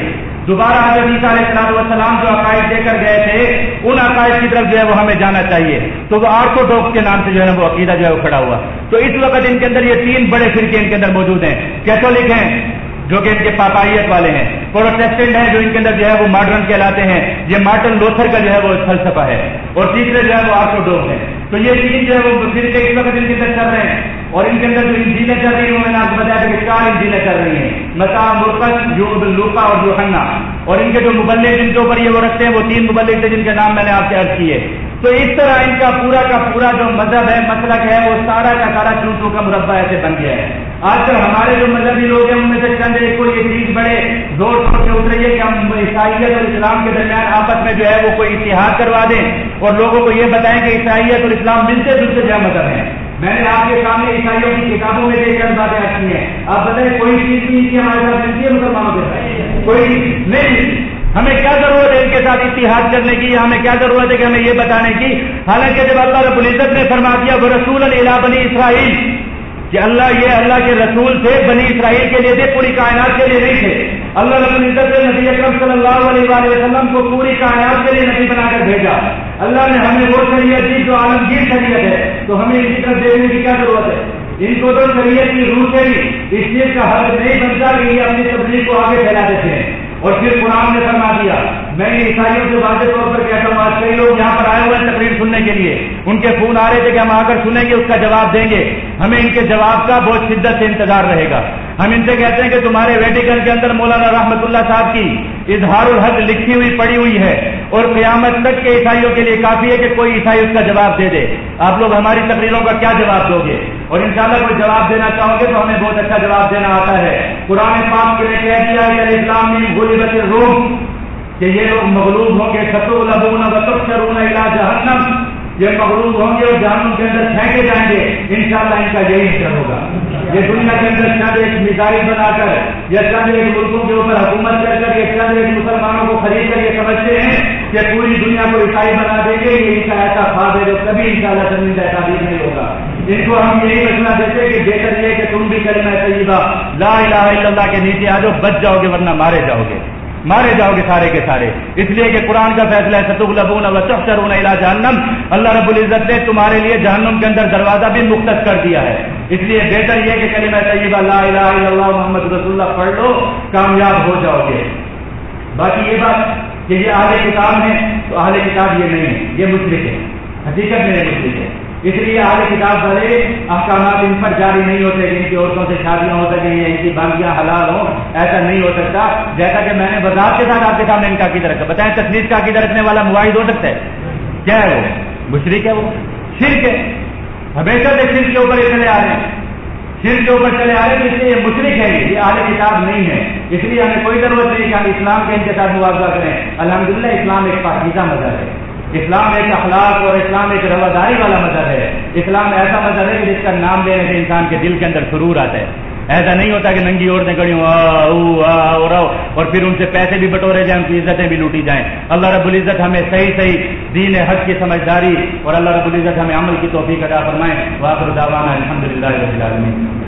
دوبارہ حضرت عیسیٰ علیہ السلام جو عقائد دے کر گئے تھے ان عقائد کی طرف جو ہے وہ ہمیں جانا چاہیے. تو وہ آرتھوڈاکس کے نام سے جو ہے نا وہ عقیدہ جو ہے وہ کھڑا ہوا. تو اس وقت ان کے اندر یہ 3 بڑے فرقے ان کے اندر موجود ہیں. کیتھولک ہیں جو کہ ان کے پاپائیت والے ہیں, پروٹیسٹنٹ ہیں جو ان کے اندر جو ہے وہ ماڈرن کہلاتے ہیں, یہ مارٹن لوتھر کا جو ہے وہ فلسفہ ہے, اور تیسرے جو ہے وہ آرتھوڈوکس ہیں. تو یہ 3 جو ہے وہ فرقے اس وقت ان کے اندر چل رہے ہیں. اور ان کے اندر جو انجیلیں چل رہی ہیں میں نے آپ کو بتایا کہ 4 انجیلیں چل رہی ہیں, متی, مرقس, لوقا اور یوحنا. اور ان کے جو مبلغ جن کے اوپر یہ وہ رکھتے ہیں وہ 3 مبلغ تھے جن کے نام میں نے آپ سے عرض کیے. تو اس طرح ان کا پورا جو مذہب ہے, مسلک ہے, وہ سارا کا سارا چونٹوں کا مربع ایسے بن گیا ہے. آج کل ہمارے جو مذہبی لوگ ہیں ان میں سے چند ایک کو یہ چیز بڑے زور شور سے اتر رہی ہے کہ ہم عیسائیت اور اسلام کے درمیان آپس میں جو ہے وہ کوئی اتحاد کروا دیں اور لوگوں کو یہ بتائیں کہ عیسائیت اور اسلام ملتے جلتے جو مذہب ہیں. میں نے آپ کے سامنے عیسائیوں کی کتابوں میں دیکھ کر باتیں آتی ہیں. آپ بتائیں کوئی چیز نہیں کہ ہمارے ساتھ ملتی ہے مسلمانوں کے ساتھ, کوئی نہیں. ہمیں کیا ضرورت ہے ان کے ساتھ اتحاد کرنے کی, ہمیں کیا ضرورت ہے کہ ہمیں یہ بتانے کی. حالانکہ جب اللہ رب العزت نے فرما دیا وہ رسول الی بنی اسرائیل کہ یہ اللہ کے رسول تھے, بنی اسرائیل کے لیے تھے, پوری کائنات کے لیے نہیں تھے. اللہ رب العزت نے نبی اکرم صلی اللہ علیہ وآلہ وسلم کو پوری کائنات کے لیے نبی بنا کر بھیجا. اللہ نے ہمیں وہ شریعت دی جو عالمگیر شریعت ہے, تو ہمیں اسی طرف دیکھنے کی کیا ضرورت ہے. ان کو تو شریعت کی روح سے بھی اس چیز کا حق نہیں بنتا کہ یہ اپنی تبلیغ کو آگے پھیلا دیتے ہیں. اور پھر قرآن نے فرما دیا, میں یہ عیسائیوں سے واضح طور پر کہتا ہوں, آج کئی لوگ یہاں پر آئے ہوئے ہیں تقریر سننے کے لیے, ان کے فون آ رہے تھے کہ ہم آ کر سنیں گے, اس کا جواب دیں گے. ہمیں ان کے جواب کا بہت شدت سے انتظار رہے گا. ہم ان سے کہتے ہیں کہ تمہارے ویٹیکن کے اندر مولانا رحمت اللہ صاحب کی اظہار الحق لکھی ہوئی پڑی ہوئی ہے, اور قیامت تک کے عیسائیوں کے لیے کافی ہے کہ کوئی عیسائی اس کا جواب دے دے. آپ لوگ ہماری تقریروں کا کیا جواب دو گے؟ اور انشاءاللہ کوئی جواب دینا چاہو گے تو ہمیں بہت اچھا جواب دینا آتا ہے. قرآن پاک کے لیے کہہ دیا کہ اسلام میں غلبت الروم, کہ یہ لوگ مغلوب ہوں گے, ستغلبون وتحشرون الی جہنم, یہ مغلوب ہوں گے اور جہنم کے اندر پھینکے جائیں گے. انشاءاللہ ان کا یہی حشر ہوگا. یہ دنیا کے اندر چند ایک میزائل بنا کر یا چند ایک ملکوں کے اوپر حکومت کر کر یا چند ایک مسلمانوں کو خرید کر یہ سمجھتے ہیں کہ پوری دنیا کو عیسائی بنا دیں گے. یہ ان کا ایسا خواب ہے جو کبھی انشاءاللہ شرمندہ تعبیر نہیں ہوگا. ان کو ہم یہی مشورہ دیتے کہ بہتر یہ کہ تم بھی کلمہ طیبہ لا الہ الا اللہ کے نیچے آ جاؤ, بچ جاؤ گے ورنہ مارے جاؤ گے سارے کے سارے. اس لیے کہ قرآن کا فیصلہ ہے ستغلبون وتحشرون الی جہنم, اللہ رب العزت نے تمہارے لیے جہنم کے اندر دروازہ بھی مختص کر دیا ہے. اس لیے بہتر یہ کہ کلمہ طیبہ لا الہ الا اللہ محمد رسول اللہ پڑھ لو, کامیاب ہو جاؤ گے. باقی یہ بات کہ یہ اہل کتاب ہیں, تو اہل کتاب یہ نہیں ہے, یہ مشرک ہے, حقیقت میں مشرک ہے. اس لیے اہل کتاب والے احکامات ان پر جاری نہیں ہوتے کہ ان کی عورتوں سے شادیاں ہو سکیں یا ان کی باقیاں حلال ہوں, ایسا نہیں ہو سکتا. جیسا کہ میں نے وضاحت کے ساتھ آپ کے سامنے ان کا عقیدہ رکھا. بتائیں تثلیث کا عقیدہ رکھنے والا مواحد ہو سکتا ہے؟ کیا ہے وہ؟ مشرک ہے, وہ شرک ہے. ہمیشہ سے شرک کے اوپر چلے آ رہے ہیں, شرک کے اوپر چلے آ رہے ہیں, تو اس لیے یہ مشرک ہے, یہ اہل کتاب نہیں ہے. اس لیے ہمیں کوئی ضرورت نہیں کہ ہم اسلام کے ان کے ساتھ موازنہ کریں. الحمدللہ اسلام ایک پاکیزہ مذہب ہے, اسلام ایک اخلاق اور اسلام ایک رواداری والا مذہب ہے. اسلام ایسا مذہب ہے کہ جس کا نام لینے سے انسان کے دل کے اندر سرور آتا ہے. ایسا نہیں ہوتا کہ ننگی عورتیں کھڑی ہوں اور پھر ان سے پیسے بھی بٹورے جائیں, ان کی عزتیں بھی لوٹی جائیں. اللہ رب العزت ہمیں صحیح دین حق کی سمجھداری اور اللہ رب العزت ہمیں عمل کی توفیق عطا فرمائیں. وآخر دعوانا الحمدللہ رب العالمین.